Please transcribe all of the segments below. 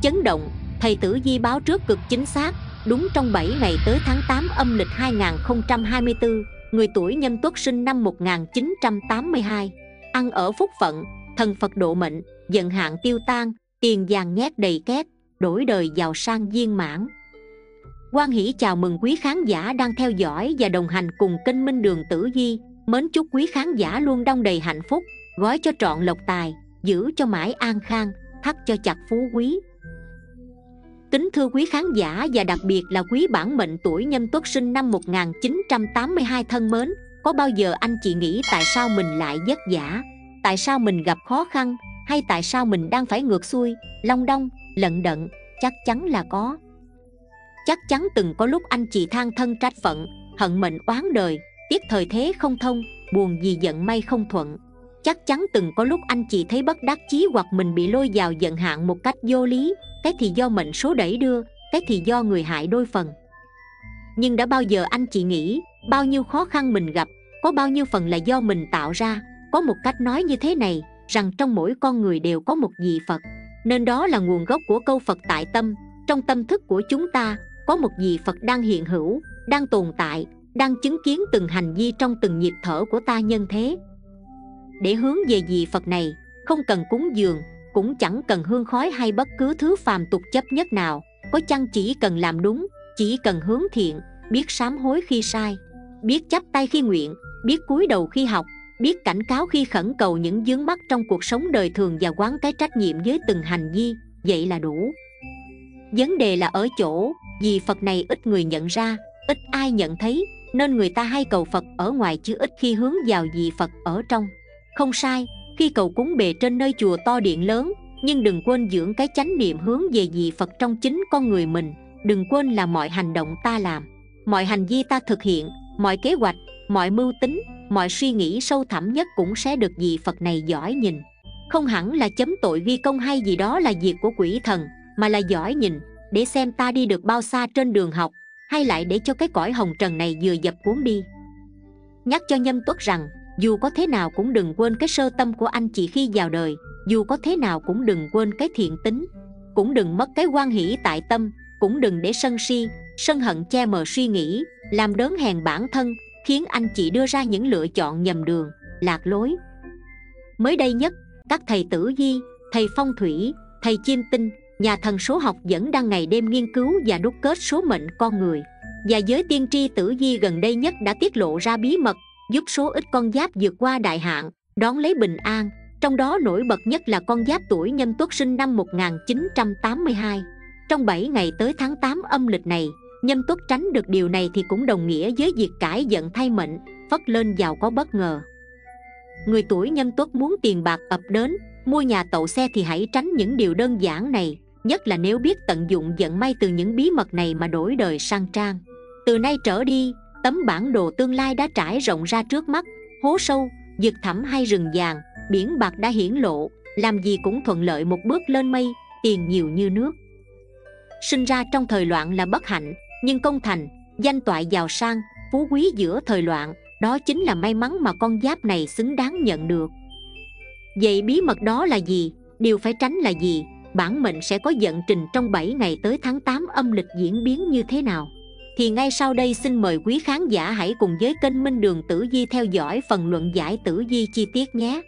Chấn động, thầy Tử Vi báo trước cực chính xác. Đúng trong 7 ngày tới tháng 8 âm lịch 2024, người tuổi Nhâm Tuất sinh năm 1982. Ăn ở phúc phận, thần Phật độ mệnh, vận hạn tiêu tan, tiền vàng nhét đầy két, đổi đời giàu sang viên mãn. Hoan hỷ chào mừng quý khán giả đang theo dõi và đồng hành cùng kênh Minh Đường Tử Vi. Mến chúc quý khán giả luôn đong đầy hạnh phúc, gói cho trọn lộc tài, giữ cho mãi an khang, thắt cho chặt phú quý. Kính thưa quý khán giả và đặc biệt là quý bản mệnh tuổi Nhâm Tuất sinh năm 1982 thân mến, có bao giờ anh chị nghĩ tại sao mình lại vất vả, tại sao mình gặp khó khăn, hay tại sao mình đang phải ngược xuôi, long đong, lận đận? Chắc chắn là có. Chắc chắn từng có lúc anh chị than thân trách phận, hận mệnh oán đời, tiếc thời thế không thông, buồn vì vận may không thuận. Chắc chắn từng có lúc anh chị thấy bất đắc chí hoặc mình bị lôi vào vận hạn một cách vô lý, cái thì do mệnh số đẩy đưa, cái thì do người hại đôi phần. Nhưng đã bao giờ anh chị nghĩ bao nhiêu khó khăn mình gặp, có bao nhiêu phần là do mình tạo ra? Có một cách nói như thế này, rằng trong mỗi con người đều có một vị Phật, nên đó là nguồn gốc của câu Phật tại tâm. Trong tâm thức của chúng ta có một vị Phật đang hiện hữu, đang tồn tại, đang chứng kiến từng hành vi trong từng nhịp thở của ta nhân thế. Để hướng về vị Phật này, không cần cúng dường, cũng chẳng cần hương khói hay bất cứ thứ phàm tục chấp nhất nào. Có chăng chỉ cần làm đúng, chỉ cần hướng thiện, biết sám hối khi sai, biết chắp tay khi nguyện, biết cúi đầu khi học, biết cảnh cáo khi khẩn cầu những vướng mắc trong cuộc sống đời thường và quán cái trách nhiệm với từng hành vi, vậy là đủ. Vấn đề là ở chỗ vì Phật này ít người nhận ra, ít ai nhận thấy, nên người ta hay cầu Phật ở ngoài chứ ít khi hướng vào vị Phật ở trong. Không sai, khi cầu cúng bề trên nơi chùa to điện lớn, nhưng đừng quên dưỡng cái chánh niệm hướng về vị Phật trong chính con người mình. Đừng quên là mọi hành động ta làm, mọi hành vi ta thực hiện, mọi kế hoạch, mọi mưu tính, mọi suy nghĩ sâu thẳm nhất cũng sẽ được vị Phật này dõi nhìn. Không hẳn là chấm tội ghi công hay gì đó là việc của quỷ thần, mà là dõi nhìn để xem ta đi được bao xa trên đường học, hay lại để cho cái cõi hồng trần này vừa dập cuốn đi. Nhắc cho Nhâm Tuất rằng dù có thế nào cũng đừng quên cái sơ tâm của anh chị khi vào đời, dù có thế nào cũng đừng quên cái thiện tính, cũng đừng mất cái hoan hỷ tại tâm, cũng đừng để sân si, sân hận che mờ suy nghĩ, làm đớn hèn bản thân, khiến anh chị đưa ra những lựa chọn nhầm đường, lạc lối. Mới đây nhất, các thầy Tử Vi, thầy phong thủy, thầy chiêm tinh, nhà thần số học vẫn đang ngày đêm nghiên cứu và đúc kết số mệnh con người. Và giới tiên tri Tử Vi gần đây nhất đã tiết lộ ra bí mật giúp số ít con giáp vượt qua đại hạn, đón lấy bình an. Trong đó nổi bật nhất là con giáp tuổi Nhâm Tuất sinh năm 1982. Trong 7 ngày tới tháng 8 âm lịch này, Nhâm Tuất tránh được điều này thì cũng đồng nghĩa với việc cải vận thay mệnh, phất lên giàu có bất ngờ. Người tuổi Nhâm Tuất muốn tiền bạc ập đến, mua nhà tậu xe thì hãy tránh những điều đơn giản này, nhất là nếu biết tận dụng vận may từ những bí mật này mà đổi đời sang trang. Từ nay trở đi, tấm bản đồ tương lai đã trải rộng ra trước mắt, hố sâu, vực thẳm hay rừng vàng, biển bạc đã hiển lộ, làm gì cũng thuận lợi một bước lên mây, tiền nhiều như nước. Sinh ra trong thời loạn là bất hạnh, nhưng công thành, danh toại giàu sang, phú quý giữa thời loạn, đó chính là may mắn mà con giáp này xứng đáng nhận được. Vậy bí mật đó là gì? Điều phải tránh là gì? Bản mệnh sẽ có vận trình trong 7 ngày tới tháng 8 âm lịch diễn biến như thế nào? Thì ngay sau đây xin mời quý khán giả hãy cùng với kênh Minh Đường Tử Vi theo dõi phần luận giải tử vi chi tiết nhé.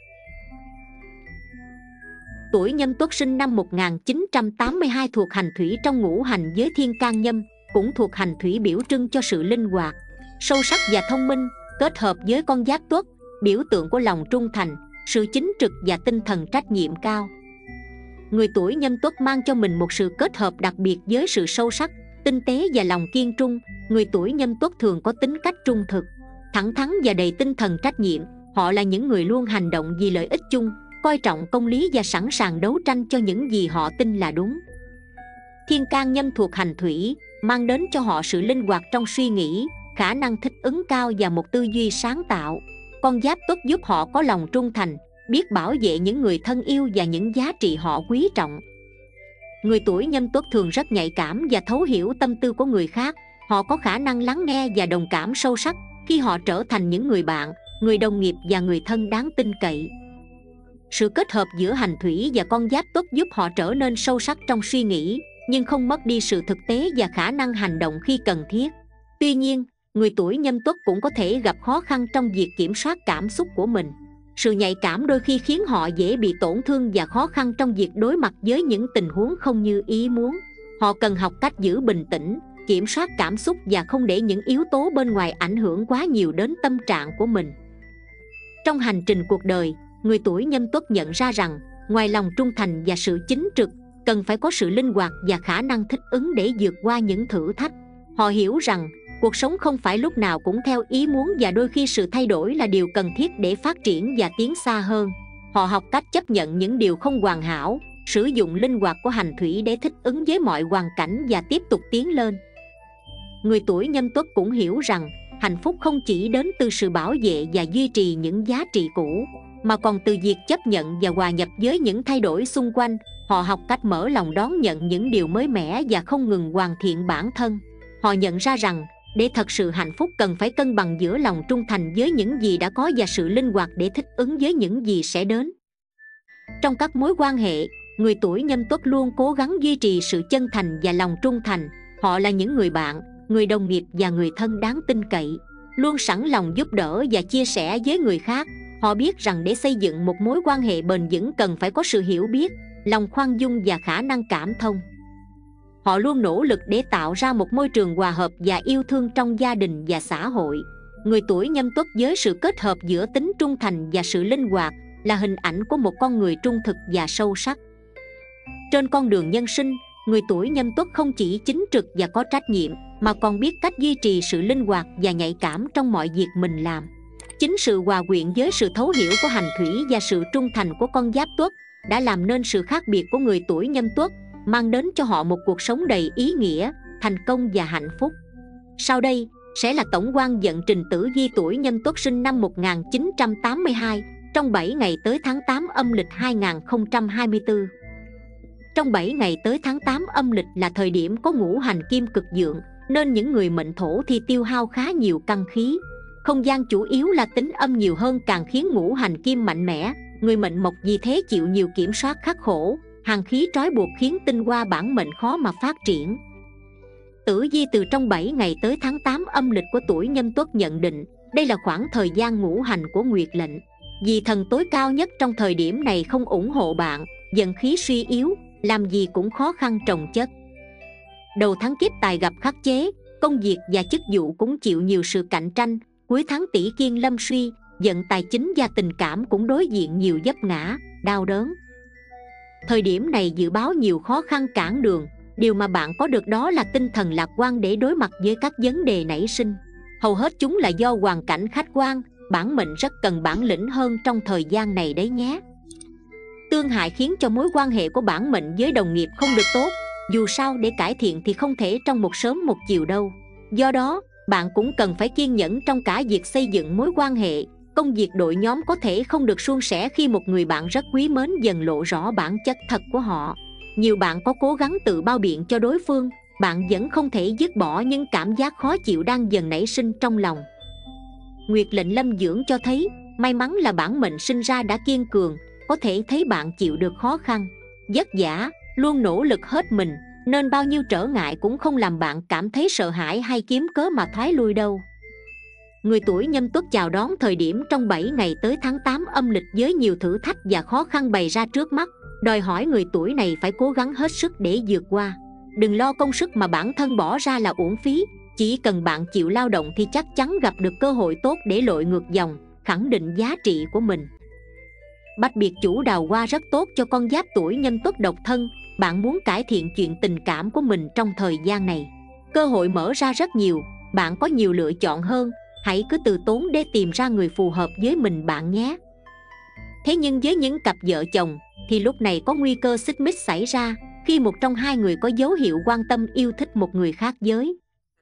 Tuổi Nhâm Tuất sinh năm 1982 thuộc hành thủy trong ngũ hành giới thiên can nhâm, cũng thuộc hành thủy biểu trưng cho sự linh hoạt, sâu sắc và thông minh, kết hợp với con giáp Tuất, biểu tượng của lòng trung thành, sự chính trực và tinh thần trách nhiệm cao. Người tuổi Nhâm Tuất mang cho mình một sự kết hợp đặc biệt với sự sâu sắc, tinh tế và lòng kiên trung. Người tuổi Nhâm Tuất thường có tính cách trung thực, thẳng thắn và đầy tinh thần trách nhiệm. Họ là những người luôn hành động vì lợi ích chung, coi trọng công lý và sẵn sàng đấu tranh cho những gì họ tin là đúng. Thiên can nhâm thuộc hành thủy, mang đến cho họ sự linh hoạt trong suy nghĩ, khả năng thích ứng cao và một tư duy sáng tạo. Con giáp Tuất giúp họ có lòng trung thành, biết bảo vệ những người thân yêu và những giá trị họ quý trọng. Người tuổi Nhâm Tuất thường rất nhạy cảm và thấu hiểu tâm tư của người khác. Họ có khả năng lắng nghe và đồng cảm sâu sắc khi họ trở thành những người bạn, người đồng nghiệp và người thân đáng tin cậy. Sự kết hợp giữa hành thủy và con giáp tuất giúp họ trở nên sâu sắc trong suy nghĩ, nhưng không mất đi sự thực tế và khả năng hành động khi cần thiết. Tuy nhiên, người tuổi Nhâm Tuất cũng có thể gặp khó khăn trong việc kiểm soát cảm xúc của mình. Sự nhạy cảm đôi khi khiến họ dễ bị tổn thương và khó khăn trong việc đối mặt với những tình huống không như ý muốn. Họ cần học cách giữ bình tĩnh, kiểm soát cảm xúc và không để những yếu tố bên ngoài ảnh hưởng quá nhiều đến tâm trạng của mình. Trong hành trình cuộc đời, người tuổi Nhâm Tuất nhận ra rằng, ngoài lòng trung thành và sự chính trực, cần phải có sự linh hoạt và khả năng thích ứng để vượt qua những thử thách. Họ hiểu rằng, cuộc sống không phải lúc nào cũng theo ý muốn và đôi khi sự thay đổi là điều cần thiết để phát triển và tiến xa hơn. Họ học cách chấp nhận những điều không hoàn hảo, sử dụng linh hoạt của hành thủy để thích ứng với mọi hoàn cảnh và tiếp tục tiến lên. Người tuổi Nhâm Tuất cũng hiểu rằng, hạnh phúc không chỉ đến từ sự bảo vệ và duy trì những giá trị cũ, mà còn từ việc chấp nhận và hòa nhập với những thay đổi xung quanh. Họ học cách mở lòng đón nhận những điều mới mẻ và không ngừng hoàn thiện bản thân. Họ nhận ra rằng, để thật sự hạnh phúc cần phải cân bằng giữa lòng trung thành với những gì đã có và sự linh hoạt để thích ứng với những gì sẽ đến. Trong các mối quan hệ, người tuổi Nhâm Tuất luôn cố gắng duy trì sự chân thành và lòng trung thành. Họ là những người bạn, người đồng nghiệp và người thân đáng tin cậy, luôn sẵn lòng giúp đỡ và chia sẻ với người khác. Họ biết rằng để xây dựng một mối quan hệ bền vững cần phải có sự hiểu biết, lòng khoan dung và khả năng cảm thông. Họ luôn nỗ lực để tạo ra một môi trường hòa hợp và yêu thương trong gia đình và xã hội. Người tuổi Nhâm Tuất với sự kết hợp giữa tính trung thành và sự linh hoạt là hình ảnh của một con người trung thực và sâu sắc. Trên con đường nhân sinh, người tuổi Nhâm Tuất không chỉ chính trực và có trách nhiệm, mà còn biết cách duy trì sự linh hoạt và nhạy cảm trong mọi việc mình làm. Chính sự hòa quyện với sự thấu hiểu của hành thủy và sự trung thành của con giáp Tuất đã làm nên sự khác biệt của người tuổi Nhâm Tuất, mang đến cho họ một cuộc sống đầy ý nghĩa, thành công và hạnh phúc. Sau đây sẽ là tổng quan vận trình tử vi tuổi Nhâm Tuất sinh năm 1982 trong 7 ngày tới tháng 8 âm lịch 2024. Trong 7 ngày tới tháng 8 âm lịch là thời điểm có ngũ hành kim cực vượng, nên những người mệnh thổ thì tiêu hao khá nhiều căn khí. Không gian chủ yếu là tính âm nhiều hơn càng khiến ngũ hành kim mạnh mẽ. Người mệnh mộc vì thế chịu nhiều kiểm soát khắc khổ, hàn khí trói buộc khiến tinh hoa bản mệnh khó mà phát triển. Tử vi từ trong 7 ngày tới tháng 8 âm lịch của tuổi Nhâm Tuất nhận định, đây là khoảng thời gian ngũ hành của Nguyệt lệnh. Vì thần tối cao nhất trong thời điểm này không ủng hộ bạn, dần khí suy yếu, làm gì cũng khó khăn chồng chất. Đầu tháng kiếp tài gặp khắc chế, công việc và chức vụ cũng chịu nhiều sự cạnh tranh. Cuối tháng tỷ kiên lâm suy, vận tài chính và tình cảm cũng đối diện nhiều vấp ngã, đau đớn. Thời điểm này dự báo nhiều khó khăn cản đường. Điều mà bạn có được đó là tinh thần lạc quan để đối mặt với các vấn đề nảy sinh. Hầu hết chúng là do hoàn cảnh khách quan. Bản mệnh rất cần bản lĩnh hơn trong thời gian này đấy nhé. Tương hại khiến cho mối quan hệ của bản mệnh với đồng nghiệp không được tốt. Dù sao để cải thiện thì không thể trong một sớm một chiều đâu. Do đó, bạn cũng cần phải kiên nhẫn trong cả việc xây dựng mối quan hệ. Công việc đội nhóm có thể không được suôn sẻ khi một người bạn rất quý mến dần lộ rõ bản chất thật của họ. Nhiều bạn có cố gắng tự bao biện cho đối phương, bạn vẫn không thể dứt bỏ những cảm giác khó chịu đang dần nảy sinh trong lòng. Nguyệt lệnh lâm dưỡng cho thấy, may mắn là bản mệnh sinh ra đã kiên cường, có thể thấy bạn chịu được khó khăn, vất vả, luôn nỗ lực hết mình, nên bao nhiêu trở ngại cũng không làm bạn cảm thấy sợ hãi hay kiếm cớ mà thoái lui đâu. Người tuổi Nhâm Tuất chào đón thời điểm trong 7 ngày tới tháng 8 âm lịch với nhiều thử thách và khó khăn bày ra trước mắt, đòi hỏi người tuổi này phải cố gắng hết sức để vượt qua. Đừng lo công sức mà bản thân bỏ ra là uổng phí, chỉ cần bạn chịu lao động thì chắc chắn gặp được cơ hội tốt để lội ngược dòng, khẳng định giá trị của mình. Bách biệt chủ đào hoa rất tốt cho con giáp tuổi Nhâm Tuất độc thân. Bạn muốn cải thiện chuyện tình cảm của mình trong thời gian này, cơ hội mở ra rất nhiều, bạn có nhiều lựa chọn hơn. Hãy cứ từ tốn để tìm ra người phù hợp với mình bạn nhé. Thế nhưng với những cặp vợ chồng thì lúc này có nguy cơ xích mích xảy ra khi một trong hai người có dấu hiệu quan tâm yêu thích một người khác giới.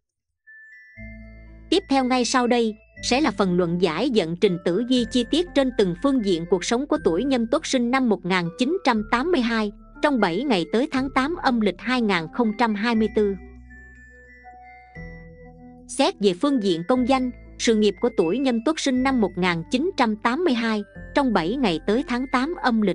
Tiếp theo ngay sau đây sẽ là phần luận giải vận trình tử vi chi tiết trên từng phương diện cuộc sống của tuổi Nhâm Tuất sinh năm 1982 trong 7 ngày tới tháng 8 âm lịch 2024. Xét về phương diện công danh, sự nghiệp của tuổi Nhâm Tuất sinh năm 1982 trong 7 ngày tới tháng 8 âm lịch.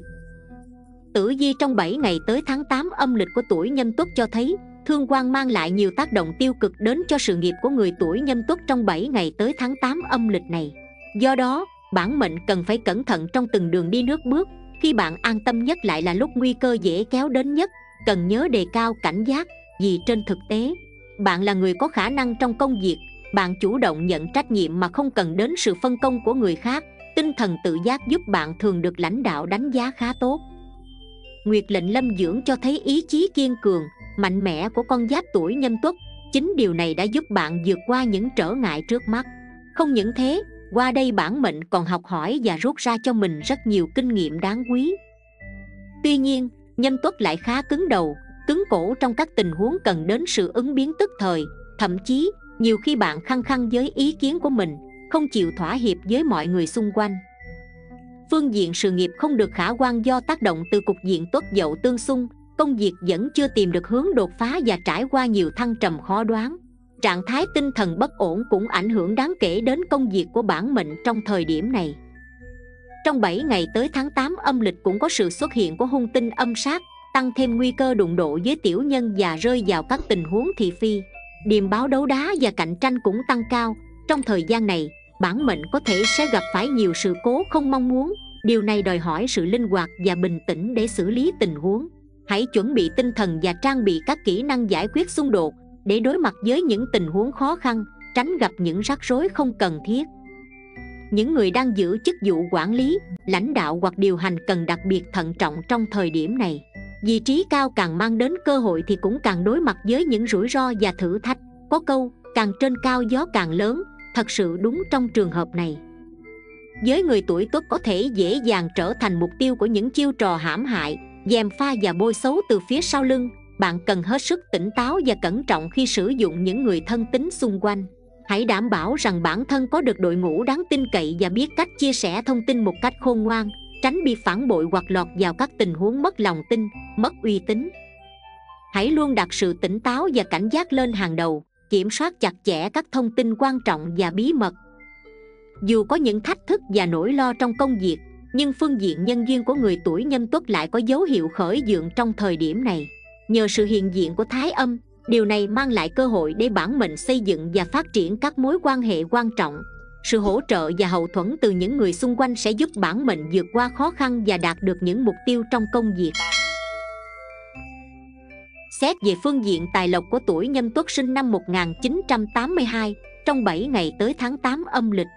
Tử vi trong 7 ngày tới tháng 8 âm lịch của tuổi Nhâm Tuất cho thấy thương quan mang lại nhiều tác động tiêu cực đến cho sự nghiệp của người tuổi Nhâm Tuất trong 7 ngày tới tháng 8 âm lịch này. Do đó, bản mệnh cần phải cẩn thận trong từng đường đi nước bước. Khi bạn an tâm nhất lại là lúc nguy cơ dễ kéo đến nhất, cần nhớ đề cao cảnh giác, vì trên thực tế, bạn là người có khả năng trong công việc, bạn chủ động nhận trách nhiệm mà không cần đến sự phân công của người khác. Tinh thần tự giác giúp bạn thường được lãnh đạo đánh giá khá tốt. Nguyệt lệnh lâm dưỡng cho thấy ý chí kiên cường, mạnh mẽ của con giáp tuổi Nhâm Tuất. Chính điều này đã giúp bạn vượt qua những trở ngại trước mắt. Không những thế, qua đây bản mệnh còn học hỏi và rút ra cho mình rất nhiều kinh nghiệm đáng quý. Tuy nhiên, Nhâm Tuất lại khá cứng đầu, cứng cổ trong các tình huống cần đến sự ứng biến tức thời. Thậm chí, nhiều khi bạn khăng khăng với ý kiến của mình, không chịu thỏa hiệp với mọi người xung quanh. Phương diện sự nghiệp không được khả quan do tác động từ cục diện Tuất Dậu tương xung, công việc vẫn chưa tìm được hướng đột phá và trải qua nhiều thăng trầm khó đoán. Trạng thái tinh thần bất ổn cũng ảnh hưởng đáng kể đến công việc của bản mệnh trong thời điểm này. Trong 7 ngày tới tháng 8 âm lịch cũng có sự xuất hiện của hung tinh âm sát, tăng thêm nguy cơ đụng độ với tiểu nhân và rơi vào các tình huống thị phi. Điềm báo đấu đá và cạnh tranh cũng tăng cao. Trong thời gian này, bản mệnh có thể sẽ gặp phải nhiều sự cố không mong muốn. Điều này đòi hỏi sự linh hoạt và bình tĩnh để xử lý tình huống. Hãy chuẩn bị tinh thần và trang bị các kỹ năng giải quyết xung đột để đối mặt với những tình huống khó khăn, tránh gặp những rắc rối không cần thiết. Những người đang giữ chức vụ quản lý, lãnh đạo hoặc điều hành cần đặc biệt thận trọng trong thời điểm này. Vị trí cao càng mang đến cơ hội thì cũng càng đối mặt với những rủi ro và thử thách. Có câu, càng trên cao gió càng lớn, thật sự đúng trong trường hợp này. Với người tuổi Tuất có thể dễ dàng trở thành mục tiêu của những chiêu trò hãm hại, gièm pha và bôi xấu từ phía sau lưng. Bạn cần hết sức tỉnh táo và cẩn trọng khi sử dụng những người thân tín xung quanh. Hãy đảm bảo rằng bản thân có được đội ngũ đáng tin cậy và biết cách chia sẻ thông tin một cách khôn ngoan, tránh bị phản bội hoặc lọt vào các tình huống mất lòng tin, mất uy tín. Hãy luôn đặt sự tỉnh táo và cảnh giác lên hàng đầu, kiểm soát chặt chẽ các thông tin quan trọng và bí mật. Dù có những thách thức và nỗi lo trong công việc, nhưng phương diện nhân duyên của người tuổi Nhâm Tuất lại có dấu hiệu khởi vượng trong thời điểm này. Nhờ sự hiện diện của Thái Âm, điều này mang lại cơ hội để bản mệnh xây dựng và phát triển các mối quan hệ quan trọng. Sự hỗ trợ và hậu thuẫn từ những người xung quanh sẽ giúp bản mệnh vượt qua khó khăn và đạt được những mục tiêu trong công việc. Xét về phương diện tài lộc của tuổi Nhâm Tuất sinh năm 1982, trong 7 ngày tới tháng 8 âm lịch.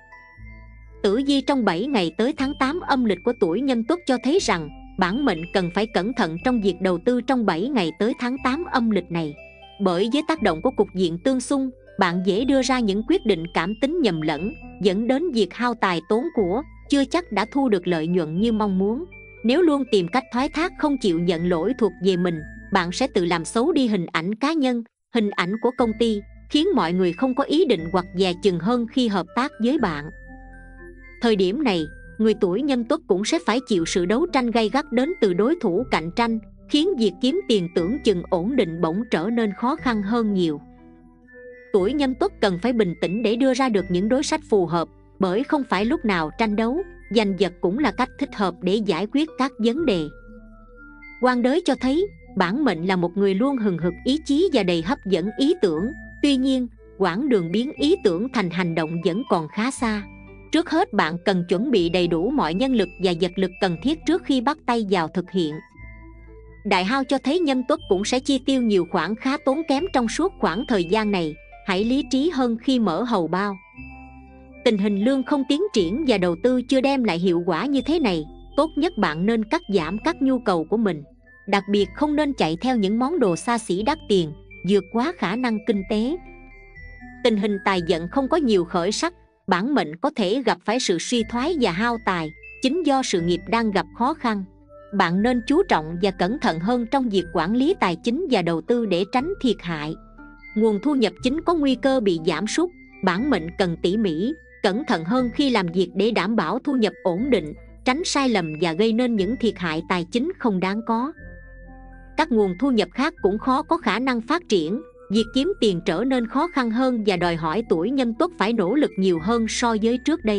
Tử vi trong 7 ngày tới tháng 8 âm lịch của tuổi Nhâm Tuất cho thấy rằng bản mệnh cần phải cẩn thận trong việc đầu tư trong 7 ngày tới tháng 8 âm lịch này. Bởi với tác động của cục diện tương xung, bạn dễ đưa ra những quyết định cảm tính nhầm lẫn, dẫn đến việc hao tài tốn của, chưa chắc đã thu được lợi nhuận như mong muốn. Nếu luôn tìm cách thoái thác không chịu nhận lỗi thuộc về mình, bạn sẽ tự làm xấu đi hình ảnh cá nhân, hình ảnh của công ty, khiến mọi người không có ý định hoặc dè chừng hơn khi hợp tác với bạn. Thời điểm này, người tuổi Nhâm Tuất cũng sẽ phải chịu sự đấu tranh gay gắt đến từ đối thủ cạnh tranh, khiến việc kiếm tiền tưởng chừng ổn định bỗng trở nên khó khăn hơn nhiều. Tuổi Nhâm Tuất cần phải bình tĩnh để đưa ra được những đối sách phù hợp, bởi không phải lúc nào tranh đấu, giành giật cũng là cách thích hợp để giải quyết các vấn đề. Quan đới cho thấy, bản mệnh là một người luôn hừng hực ý chí và đầy hấp dẫn ý tưởng. Tuy nhiên, quãng đường biến ý tưởng thành hành động vẫn còn khá xa. Trước hết bạn cần chuẩn bị đầy đủ mọi nhân lực và vật lực cần thiết trước khi bắt tay vào thực hiện. Đại hao cho thấy Nhâm Tuất cũng sẽ chi tiêu nhiều khoản khá tốn kém trong suốt khoảng thời gian này. Hãy lý trí hơn khi mở hầu bao. Tình hình lương không tiến triển và đầu tư chưa đem lại hiệu quả như thế này, tốt nhất bạn nên cắt giảm các nhu cầu của mình. Đặc biệt không nên chạy theo những món đồ xa xỉ đắt tiền, vượt quá khả năng kinh tế. Tình hình tài vận không có nhiều khởi sắc, bản mệnh có thể gặp phải sự suy thoái và hao tài, chính do sự nghiệp đang gặp khó khăn. Bạn nên chú trọng và cẩn thận hơn trong việc quản lý tài chính và đầu tư để tránh thiệt hại. Nguồn thu nhập chính có nguy cơ bị giảm sút, bản mệnh cần tỉ mỉ, cẩn thận hơn khi làm việc để đảm bảo thu nhập ổn định, tránh sai lầm và gây nên những thiệt hại tài chính không đáng có. Các nguồn thu nhập khác cũng khó có khả năng phát triển, việc kiếm tiền trở nên khó khăn hơn và đòi hỏi tuổi Nhâm Tuất phải nỗ lực nhiều hơn so với trước đây.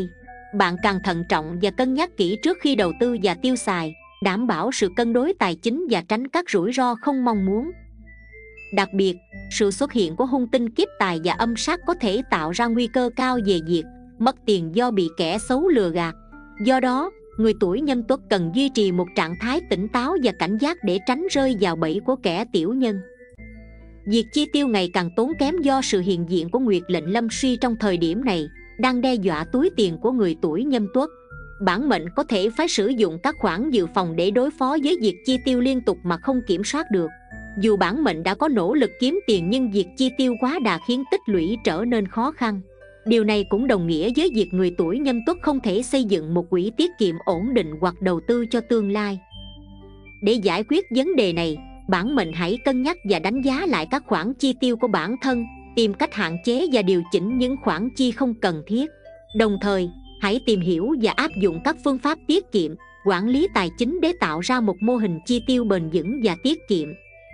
Bạn càng thận trọng và cân nhắc kỹ trước khi đầu tư và tiêu xài, đảm bảo sự cân đối tài chính và tránh các rủi ro không mong muốn. Đặc biệt, sự xuất hiện của hung tinh kiếp tài và âm sát có thể tạo ra nguy cơ cao về việc mất tiền do bị kẻ xấu lừa gạt. Do đó, người tuổi Nhâm Tuất cần duy trì một trạng thái tỉnh táo và cảnh giác để tránh rơi vào bẫy của kẻ tiểu nhân. Việc chi tiêu ngày càng tốn kém do sự hiện diện của Nguyệt lệnh lâm suy trong thời điểm này đang đe dọa túi tiền của người tuổi Nhâm Tuất. Bản mệnh có thể phải sử dụng các khoản dự phòng để đối phó với việc chi tiêu liên tục mà không kiểm soát được. Dù bản mệnh đã có nỗ lực kiếm tiền nhưng việc chi tiêu quá đà khiến tích lũy trở nên khó khăn. Điều này cũng đồng nghĩa với việc người tuổi Nhâm Tuất không thể xây dựng một quỹ tiết kiệm ổn định hoặc đầu tư cho tương lai. Để giải quyết vấn đề này, bản mệnh hãy cân nhắc và đánh giá lại các khoản chi tiêu của bản thân, tìm cách hạn chế và điều chỉnh những khoản chi không cần thiết. Đồng thời, hãy tìm hiểu và áp dụng các phương pháp tiết kiệm, quản lý tài chính để tạo ra một mô hình chi tiêu bền vững và tiết kiệm.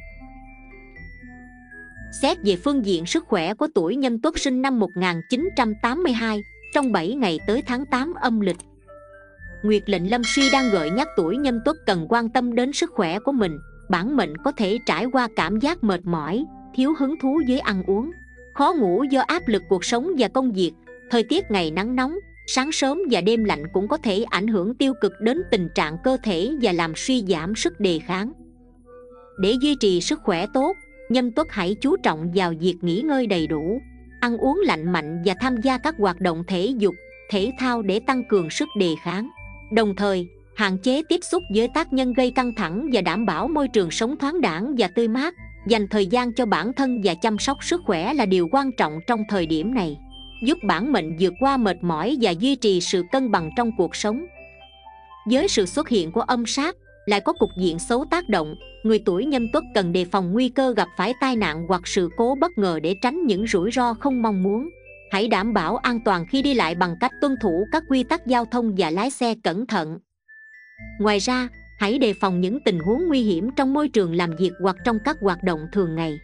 Xét về phương diện sức khỏe của tuổi Nhâm Tuất sinh năm 1982, trong 7 ngày tới tháng 8 âm lịch, Nguyệt lệnh lâm suy đang gợi nhắc tuổi Nhâm Tuất cần quan tâm đến sức khỏe của mình. Bản mệnh có thể trải qua cảm giác mệt mỏi, thiếu hứng thú với ăn uống, khó ngủ do áp lực cuộc sống và công việc. Thời tiết ngày nắng nóng, sáng sớm và đêm lạnh cũng có thể ảnh hưởng tiêu cực đến tình trạng cơ thể và làm suy giảm sức đề kháng. Để duy trì sức khỏe tốt, Nhâm Tuất hãy chú trọng vào việc nghỉ ngơi đầy đủ, ăn uống lành mạnh và tham gia các hoạt động thể dục, thể thao để tăng cường sức đề kháng. Đồng thời, hạn chế tiếp xúc với tác nhân gây căng thẳng và đảm bảo môi trường sống thoáng đãng và tươi mát. Dành thời gian cho bản thân và chăm sóc sức khỏe là điều quan trọng trong thời điểm này, giúp bản mệnh vượt qua mệt mỏi và duy trì sự cân bằng trong cuộc sống. Với sự xuất hiện của âm sát, lại có cục diện xấu tác động, người tuổi Nhâm Tuất cần đề phòng nguy cơ gặp phải tai nạn hoặc sự cố bất ngờ để tránh những rủi ro không mong muốn. Hãy đảm bảo an toàn khi đi lại bằng cách tuân thủ các quy tắc giao thông và lái xe cẩn thận. Ngoài ra, hãy đề phòng những tình huống nguy hiểm trong môi trường làm việc hoặc trong các hoạt động thường ngày.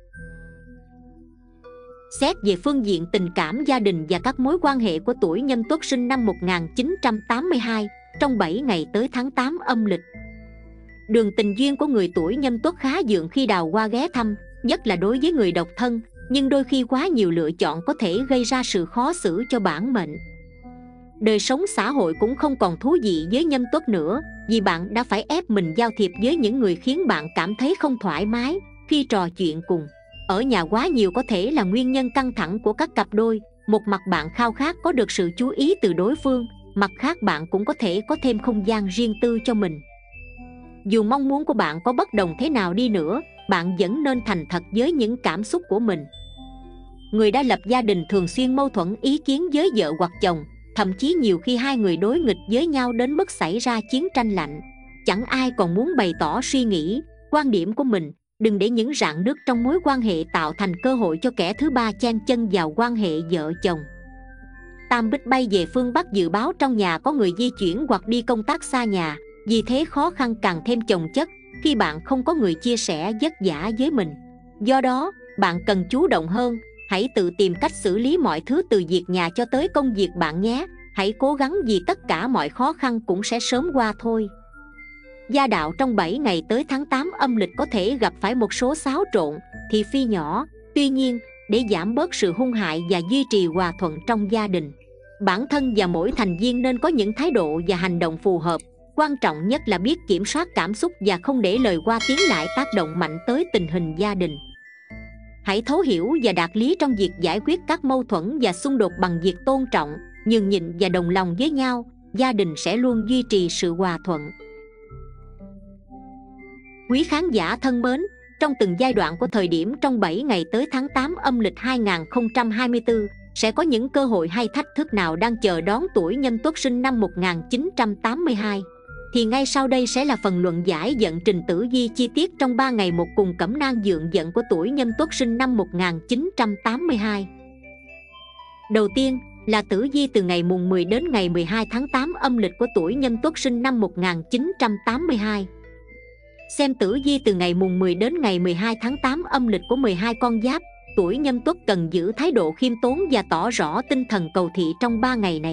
Xét về phương diện tình cảm gia đình và các mối quan hệ của tuổi Nhâm Tuất sinh năm 1982, trong 7 ngày tới tháng 8 âm lịch, đường tình duyên của người tuổi Nhâm Tuất khá vượng khi đào hoa ghé thăm, nhất là đối với người độc thân, nhưng đôi khi quá nhiều lựa chọn có thể gây ra sự khó xử cho bản mệnh. Đời sống xã hội cũng không còn thú vị với Nhâm Tuất nữa, vì bạn đã phải ép mình giao thiệp với những người khiến bạn cảm thấy không thoải mái khi trò chuyện cùng. Ở nhà quá nhiều có thể là nguyên nhân căng thẳng của các cặp đôi. Một mặt bạn khao khát có được sự chú ý từ đối phương, mặt khác bạn cũng có thể có thêm không gian riêng tư cho mình. Dù mong muốn của bạn có bất đồng thế nào đi nữa, bạn vẫn nên thành thật với những cảm xúc của mình. Người đã lập gia đình thường xuyên mâu thuẫn ý kiến với vợ hoặc chồng, thậm chí nhiều khi hai người đối nghịch với nhau đến mức xảy ra chiến tranh lạnh. Chẳng ai còn muốn bày tỏ suy nghĩ, quan điểm của mình. Đừng để những rạn nứt trong mối quan hệ tạo thành cơ hội cho kẻ thứ ba chen chân vào quan hệ vợ chồng. Tam Bích bay về phương Bắc dự báo trong nhà có người di chuyển hoặc đi công tác xa nhà, vì thế khó khăn càng thêm chồng chất khi bạn không có người chia sẻ vất vả với mình. Do đó, bạn cần chú động hơn, hãy tự tìm cách xử lý mọi thứ từ việc nhà cho tới công việc bạn nhé. Hãy cố gắng vì tất cả mọi khó khăn cũng sẽ sớm qua thôi. Gia đạo trong 7 ngày tới tháng 8 âm lịch có thể gặp phải một số xáo trộn, thị phi nhỏ. Tuy nhiên, để giảm bớt sự hung hại và duy trì hòa thuận trong gia đình, bản thân và mỗi thành viên nên có những thái độ và hành động phù hợp. Quan trọng nhất là biết kiểm soát cảm xúc và không để lời qua tiếng lại tác động mạnh tới tình hình gia đình. Hãy thấu hiểu và đạt lý trong việc giải quyết các mâu thuẫn và xung đột bằng việc tôn trọng, nhường nhịn và đồng lòng với nhau. Gia đình sẽ luôn duy trì sự hòa thuận. Quý khán giả thân mến, trong từng giai đoạn của thời điểm trong 7 ngày tới tháng 8 âm lịch 2024, sẽ có những cơ hội hay thách thức nào đang chờ đón tuổi Nhâm Tuất sinh năm 1982? Thì ngay sau đây sẽ là phần luận giải vận trình tử vi chi tiết trong 3 ngày một cùng cẩm nang dượng vận của tuổi Nhâm Tuất sinh năm 1982. Đầu tiên là tử vi từ ngày mùng 10 đến ngày 12 tháng 8 âm lịch của tuổi Nhâm Tuất sinh năm 1982. Xem tử vi từ ngày mùng 10 đến ngày 12 tháng 8 âm lịch của 12 con giáp, tuổi Nhâm Tuất cần giữ thái độ khiêm tốn và tỏ rõ tinh thần cầu thị trong 3 ngày này.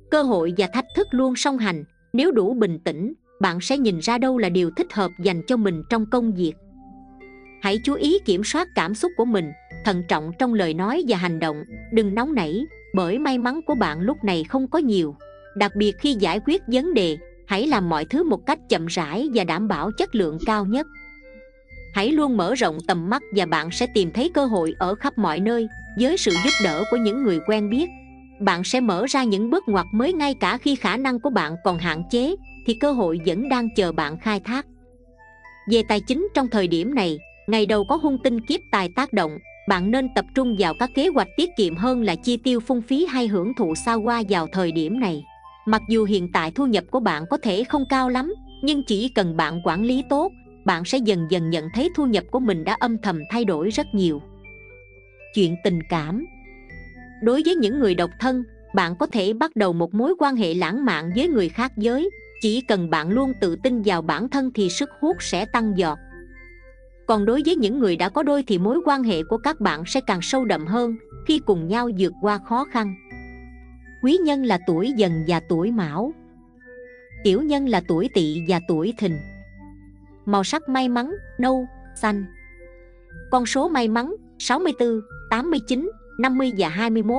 Cơ hội và thách thức luôn song hành. Nếu đủ bình tĩnh, bạn sẽ nhìn ra đâu là điều thích hợp dành cho mình trong công việc. Hãy chú ý kiểm soát cảm xúc của mình, thận trọng trong lời nói và hành động. Đừng nóng nảy, bởi may mắn của bạn lúc này không có nhiều. Đặc biệt khi giải quyết vấn đề, hãy làm mọi thứ một cách chậm rãi và đảm bảo chất lượng cao nhất. Hãy luôn mở rộng tầm mắt và bạn sẽ tìm thấy cơ hội ở khắp mọi nơi. Với sự giúp đỡ của những người quen biết, bạn sẽ mở ra những bước ngoặt mới. Ngay cả khi khả năng của bạn còn hạn chế, thì cơ hội vẫn đang chờ bạn khai thác. Về tài chính trong thời điểm này, ngày đầu có hung tinh kiếp tài tác động, bạn nên tập trung vào các kế hoạch tiết kiệm hơn là chi tiêu phung phí hay hưởng thụ xa hoa vào thời điểm này. Mặc dù hiện tại thu nhập của bạn có thể không cao lắm, nhưng chỉ cần bạn quản lý tốt, bạn sẽ dần dần nhận thấy thu nhập của mình đã âm thầm thay đổi rất nhiều. Chuyện tình cảm. Đối với những người độc thân, bạn có thể bắt đầu một mối quan hệ lãng mạn với người khác giới. Chỉ cần bạn luôn tự tin vào bản thân thì sức hút sẽ tăng giọt. Còn đối với những người đã có đôi thì mối quan hệ của các bạn sẽ càng sâu đậm hơn khi cùng nhau vượt qua khó khăn. Quý nhân là tuổi Dần và tuổi Mão. Tiểu nhân là tuổi Tỵ và tuổi Thìn. Màu sắc may mắn: nâu, xanh. Con số may mắn: 64, 89, 50 và 21.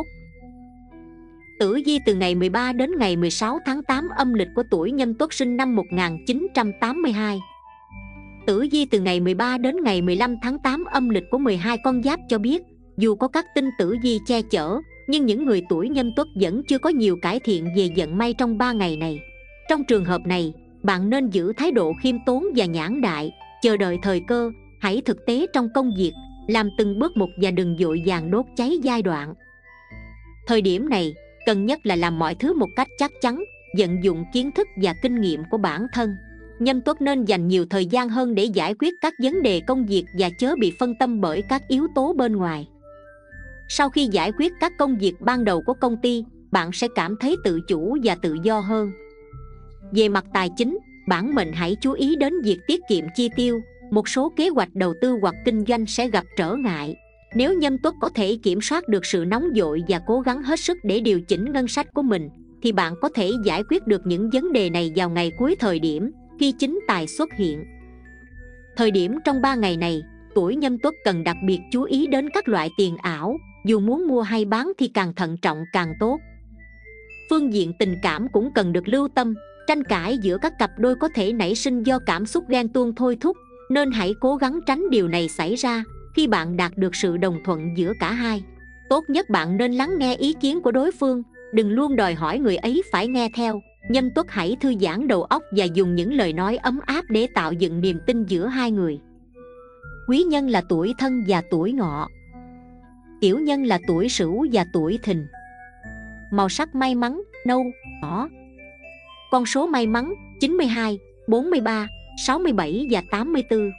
Tử vi từ ngày 13 đến ngày 16 tháng 8 âm lịch của tuổi Nhâm Tuất, sinh năm 1982. Tử vi từ ngày 13 đến ngày 15 tháng 8 âm lịch của 12 con giáp cho biết, dù có các tinh tử vi che chở, nhưng những người tuổi Nhâm Tuất vẫn chưa có nhiều cải thiện về vận may trong 3 ngày này. Trong trường hợp này, bạn nên giữ thái độ khiêm tốn và nhãn đại, chờ đợi thời cơ. Hãy thực tế trong công việc, làm từng bước một và đừng vội vàng đốt cháy giai đoạn. Thời điểm này, cần nhất là làm mọi thứ một cách chắc chắn, vận dụng kiến thức và kinh nghiệm của bản thân. Nhâm Tuất nên dành nhiều thời gian hơn để giải quyết các vấn đề công việc và chớ bị phân tâm bởi các yếu tố bên ngoài. Sau khi giải quyết các công việc ban đầu của công ty, bạn sẽ cảm thấy tự chủ và tự do hơn. Về mặt tài chính, bản mệnh hãy chú ý đến việc tiết kiệm chi tiêu. Một số kế hoạch đầu tư hoặc kinh doanh sẽ gặp trở ngại. Nếu Nhâm Tuất có thể kiểm soát được sự nóng vội và cố gắng hết sức để điều chỉnh ngân sách của mình, thì bạn có thể giải quyết được những vấn đề này vào ngày cuối thời điểm, khi chính tài xuất hiện. Thời điểm trong 3 ngày này, tuổi Nhâm Tuất cần đặc biệt chú ý đến các loại tiền ảo. Dù muốn mua hay bán thì càng thận trọng càng tốt. Phương diện tình cảm cũng cần được lưu tâm. Tranh cãi giữa các cặp đôi có thể nảy sinh do cảm xúc ghen tuông thôi thúc, nên hãy cố gắng tránh điều này xảy ra. Khi bạn đạt được sự đồng thuận giữa cả hai, tốt nhất bạn nên lắng nghe ý kiến của đối phương, đừng luôn đòi hỏi người ấy phải nghe theo. Nhâm Tuất hãy thư giãn đầu óc và dùng những lời nói ấm áp để tạo dựng niềm tin giữa hai người. Quý nhân là tuổi Thân và tuổi Ngọ. Tiểu nhân là tuổi Sửu và tuổi Thìn. Màu sắc may mắn: nâu, đỏ. Con số may mắn: 92, 43, 67 và 84.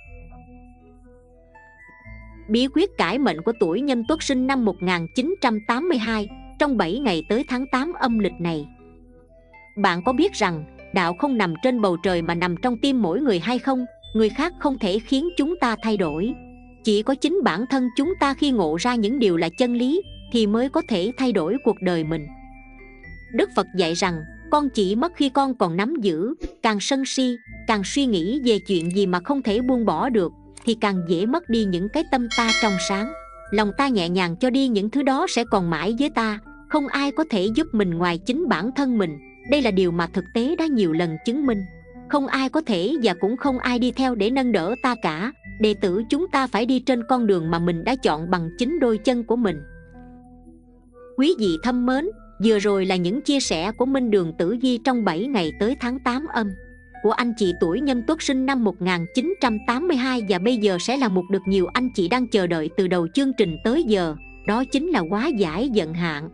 Bí quyết cải mệnh của tuổi Nhâm Tuất, sinh năm 1982, trong 7 ngày tới tháng 8 âm lịch này. Bạn có biết rằng đạo không nằm trên bầu trời mà nằm trong tim mỗi người hay không? Người khác không thể khiến chúng ta thay đổi. Chỉ có chính bản thân chúng ta khi ngộ ra những điều là chân lý thì mới có thể thay đổi cuộc đời mình. Đức Phật dạy rằng con chỉ mất khi con còn nắm giữ. Càng sân si, càng suy nghĩ về chuyện gì mà không thể buông bỏ được, thì càng dễ mất đi những cái tâm ta trong sáng. Lòng ta nhẹ nhàng cho đi những thứ đó sẽ còn mãi với ta. Không ai có thể giúp mình ngoài chính bản thân mình. Đây là điều mà thực tế đã nhiều lần chứng minh. Không ai có thể và cũng không ai đi theo để nâng đỡ ta cả. Đệ tử chúng ta phải đi trên con đường mà mình đã chọn bằng chính đôi chân của mình. Quý vị thân mến, vừa rồi là những chia sẻ của Minh Đường Tử Vi trong 7 ngày tới tháng 8 âm của anh chị tuổi Nhâm Tuất, sinh năm 1982. Và bây giờ sẽ là một được nhiều anh chị đang chờ đợi từ đầu chương trình tới giờ. Đó chính là hóa giải vận hạn.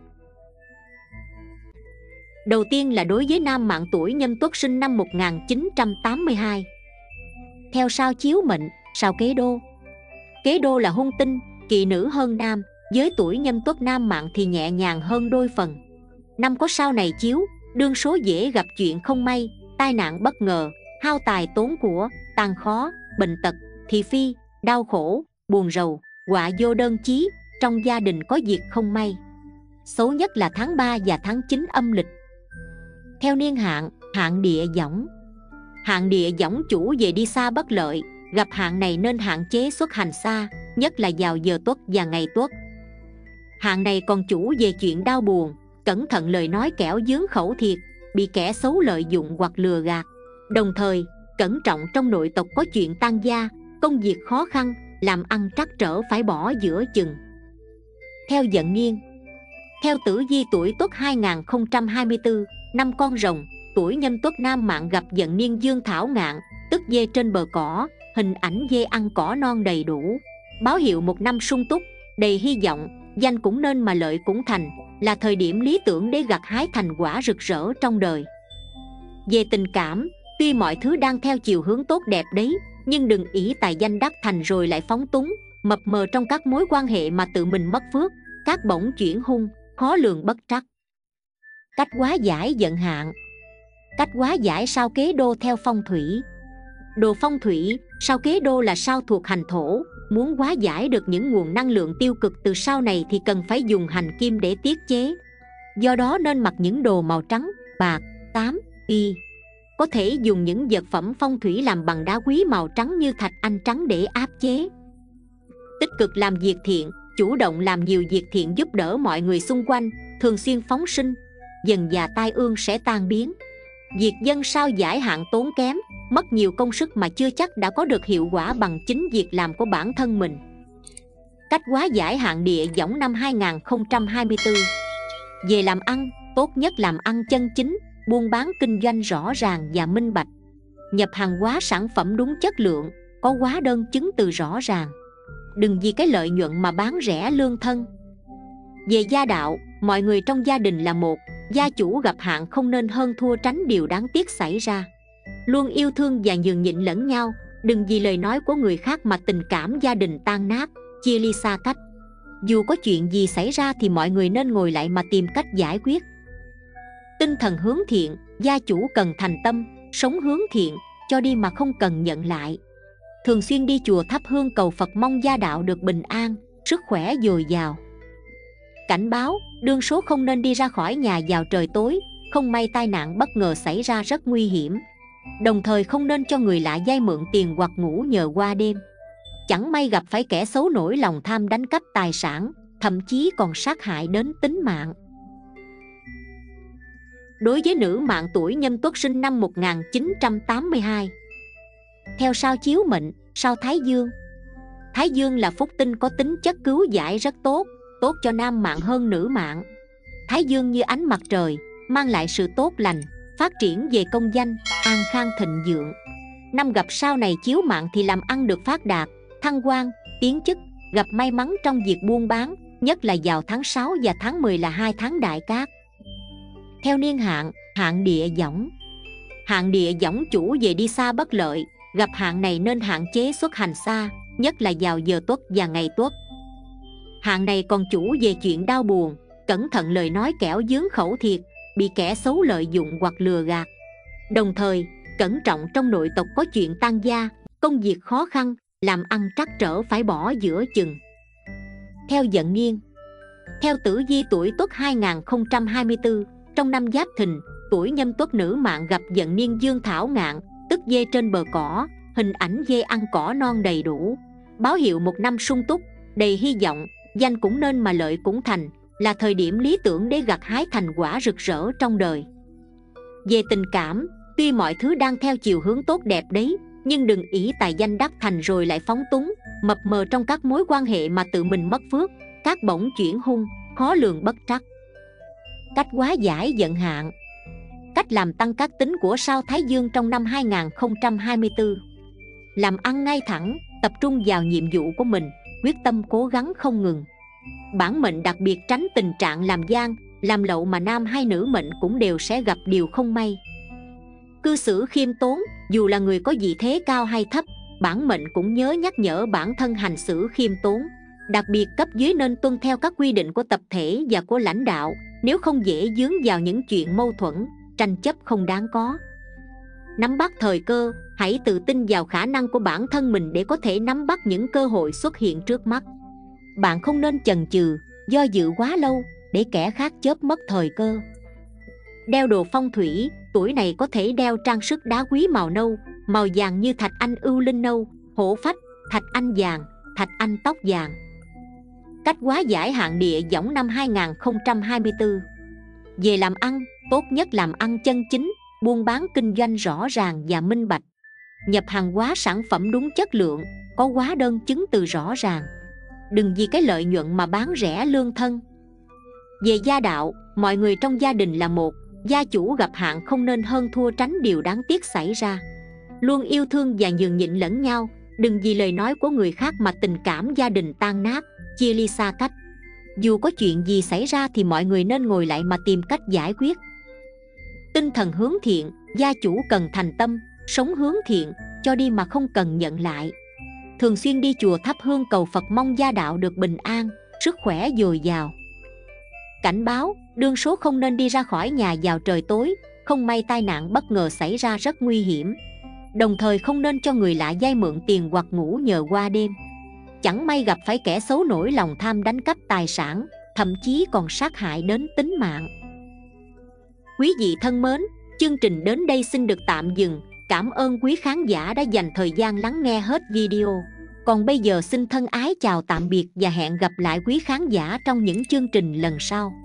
Đầu tiên là đối với nam mạng tuổi Nhâm Tuất, sinh năm 1982. Theo sao chiếu mệnh, sao kế đô. Kế đô là hung tinh, kỵ nữ hơn nam. Với tuổi Nhâm Tuất nam mạng thì nhẹ nhàng hơn đôi phần. Năm có sao này chiếu, đương số dễ gặp chuyện không may, tai nạn bất ngờ, hao tài tốn của, tàn khó, bệnh tật, thị phi, đau khổ, buồn rầu, họa vô đơn chí. Trong gia đình có việc không may. Xấu nhất là tháng 3 và tháng 9 âm lịch. Theo niên hạn, hạn địa võng. Hạn địa võng chủ về đi xa bất lợi, gặp hạn này nên hạn chế xuất hành xa, nhất là vào giờ tuất và ngày tuất. Hạn này còn chủ về chuyện đau buồn, cẩn thận lời nói kẻo dướng khẩu thiệt, bị kẻ xấu lợi dụng hoặc lừa gạt. Đồng thời, cẩn trọng trong nội tộc có chuyện tan gia, công việc khó khăn, làm ăn trắc trở phải bỏ giữa chừng. Theo Dận Niên. Theo Tử Vi tuổi Tuất 2024, năm Con Rồng, tuổi Nhâm Tuất nam mạng gặp Dận Niên dương thảo ngạn, tức dê trên bờ cỏ, hình ảnh dê ăn cỏ non đầy đủ, báo hiệu một năm sung túc, đầy hy vọng, danh cũng nên mà lợi cũng thành, là thời điểm lý tưởng để gặt hái thành quả rực rỡ trong đời. Về tình cảm, tuy mọi thứ đang theo chiều hướng tốt đẹp đấy, nhưng đừng ỷ tài danh đắc thành rồi lại phóng túng, mập mờ trong các mối quan hệ mà tự mình mất phước, các bổng chuyển hung, khó lường bất trắc. Cách hóa giải vận hạn. Cách hóa giải sao kế đô theo phong thủy. Đồ phong thủy, sao kế đô là sao thuộc hành thổ. Muốn hóa giải được những nguồn năng lượng tiêu cực từ sao này thì cần phải dùng hành kim để tiết chế. Do đó nên mặc những đồ màu trắng, bạc, tám, y. Có thể dùng những vật phẩm phong thủy làm bằng đá quý màu trắng như thạch anh trắng để áp chế. Tích cực làm việc thiện, chủ động làm nhiều việc thiện giúp đỡ mọi người xung quanh, thường xuyên phóng sinh, dần dà tai ương sẽ tan biến. Việc dân sao giải hạn tốn kém, mất nhiều công sức mà chưa chắc đã có được hiệu quả bằng chính việc làm của bản thân mình. Cách hóa giải hạn địa võng năm 2024. Về làm ăn, tốt nhất làm ăn chân chính, buôn bán kinh doanh rõ ràng và minh bạch. Nhập hàng hóa sản phẩm đúng chất lượng, có hóa đơn chứng từ rõ ràng. Đừng vì cái lợi nhuận mà bán rẻ lương thân. Về gia đạo, mọi người trong gia đình là một, gia chủ gặp hạn không nên hơn thua, tránh điều đáng tiếc xảy ra. Luôn yêu thương và nhường nhịn lẫn nhau, đừng vì lời nói của người khác mà tình cảm gia đình tan nát, chia ly xa cách. Dù có chuyện gì xảy ra thì mọi người nên ngồi lại mà tìm cách giải quyết. Tinh thần hướng thiện, gia chủ cần thành tâm, sống hướng thiện, cho đi mà không cần nhận lại. Thường xuyên đi chùa thắp hương cầu Phật mong gia đạo được bình an, sức khỏe dồi dào. Cảnh báo, đương số không nên đi ra khỏi nhà vào trời tối, không may tai nạn bất ngờ xảy ra rất nguy hiểm. Đồng thời không nên cho người lạ vay mượn tiền hoặc ngủ nhờ qua đêm. Chẳng may gặp phải kẻ xấu nổi lòng tham đánh cắp tài sản, thậm chí còn sát hại đến tính mạng. Đối với nữ mạng tuổi Nhâm Tuất sinh năm 1982. Theo sao chiếu mệnh, sao Thái Dương. Thái Dương là phúc tinh có tính chất cứu giải rất tốt, tốt cho nam mạng hơn nữ mạng. Thái Dương như ánh mặt trời, mang lại sự tốt lành, phát triển về công danh, an khang thịnh vượng. Năm gặp sao này chiếu mạng thì làm ăn được phát đạt, thăng quan, tiến chức, gặp may mắn trong việc buôn bán, nhất là vào tháng 6 và tháng 10 là 2 tháng đại cát. Theo niên hạn, hạn địa võng. Hạn địa võng chủ về đi xa bất lợi, gặp hạn này nên hạn chế xuất hành xa, nhất là vào giờ tuất và ngày tuất. Hạn này còn chủ về chuyện đau buồn, cẩn thận lời nói kẻo dướng khẩu thiệt, bị kẻ xấu lợi dụng hoặc lừa gạt. Đồng thời, cẩn trọng trong nội tộc có chuyện tan gia, công việc khó khăn, làm ăn trắc trở phải bỏ giữa chừng. Theo Dận Niên. Theo Tử Vi tuổi Tuất 2024, trong năm Giáp Thìn, tuổi Nhâm Tuất nữ mạng gặp Dận Niên dương thảo ngạn, tức dê trên bờ cỏ, hình ảnh dê ăn cỏ non đầy đủ, báo hiệu một năm sung túc, đầy hy vọng, danh cũng nên mà lợi cũng thành, là thời điểm lý tưởng để gặt hái thành quả rực rỡ trong đời. Về tình cảm, tuy mọi thứ đang theo chiều hướng tốt đẹp đấy, nhưng đừng ỷ tài danh đắc thành rồi lại phóng túng, mập mờ trong các mối quan hệ mà tự mình mất phước, các bổng chuyển hung, khó lường bất trắc. Cách hóa giải vận hạn. Cách làm tăng các tính của sao Thái Dương trong năm 2024. Làm ăn ngay thẳng, tập trung vào nhiệm vụ của mình, quyết tâm cố gắng không ngừng. Bản mệnh đặc biệt tránh tình trạng làm gian, làm lậu mà nam hay nữ mệnh cũng đều sẽ gặp điều không may. Cư xử khiêm tốn, dù là người có vị thế cao hay thấp, bản mệnh cũng nhớ nhắc nhở bản thân hành xử khiêm tốn. Đặc biệt cấp dưới nên tuân theo các quy định của tập thể và của lãnh đạo, nếu không dễ dướng vào những chuyện mâu thuẫn, tranh chấp không đáng có. Nắm bắt thời cơ, hãy tự tin vào khả năng của bản thân mình để có thể nắm bắt những cơ hội xuất hiện trước mắt. Bạn không nên chần chừ, do dự quá lâu để kẻ khác chớp mất thời cơ. Đeo đồ phong thủy, tuổi này có thể đeo trang sức đá quý màu nâu, màu vàng như thạch anh ưu linh nâu, hổ phách, thạch anh vàng, thạch anh tóc vàng. Cách hóa giải hạn địa võng năm 2024. Về làm ăn, tốt nhất làm ăn chân chính, buôn bán kinh doanh rõ ràng và minh bạch. Nhập hàng hóa sản phẩm đúng chất lượng, có hóa đơn chứng từ rõ ràng. Đừng vì cái lợi nhuận mà bán rẻ lương thân. Về gia đạo, mọi người trong gia đình là một, gia chủ gặp hạn không nên hơn thua, tránh điều đáng tiếc xảy ra. Luôn yêu thương và nhường nhịn lẫn nhau, đừng vì lời nói của người khác mà tình cảm gia đình tan nát, chia ly xa cách. Dù có chuyện gì xảy ra thì mọi người nên ngồi lại mà tìm cách giải quyết. Tinh thần hướng thiện, gia chủ cần thành tâm, sống hướng thiện, cho đi mà không cần nhận lại. Thường xuyên đi chùa thắp hương cầu Phật, mong gia đạo được bình an, sức khỏe dồi dào. Cảnh báo, đương số không nên đi ra khỏi nhà vào trời tối, không may tai nạn bất ngờ xảy ra rất nguy hiểm. Đồng thời không nên cho người lạ vay mượn tiền hoặc ngủ nhờ qua đêm. Chẳng may gặp phải kẻ xấu nổi lòng tham đánh cắp tài sản, thậm chí còn sát hại đến tính mạng. Quý vị thân mến, chương trình đến đây xin được tạm dừng. Cảm ơn quý khán giả đã dành thời gian lắng nghe hết video. Còn bây giờ xin thân ái chào tạm biệt và hẹn gặp lại quý khán giả trong những chương trình lần sau.